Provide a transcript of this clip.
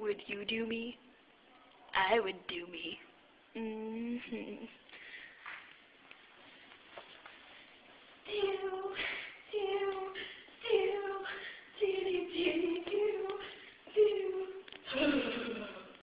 Would you do me? I would do me. Mm-hmm.